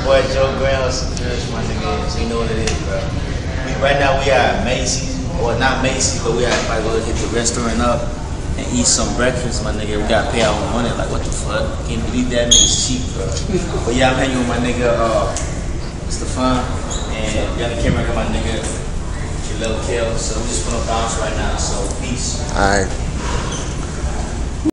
Boy, Joe Brown's church, my nigga. So you know what it is, bro. Right now we are at Macy's, or not Macy's, but we are about to go hit the restaurant up and eat some breakfast, my nigga. We gotta pay our own money. Like, what the fuck? Can't believe that nigga's cheap, bro. But yeah, I'm hanging with my nigga, Mr. Fun, and got the camera, got my nigga, your little kill. So we just put on bounce right now. So peace. All right.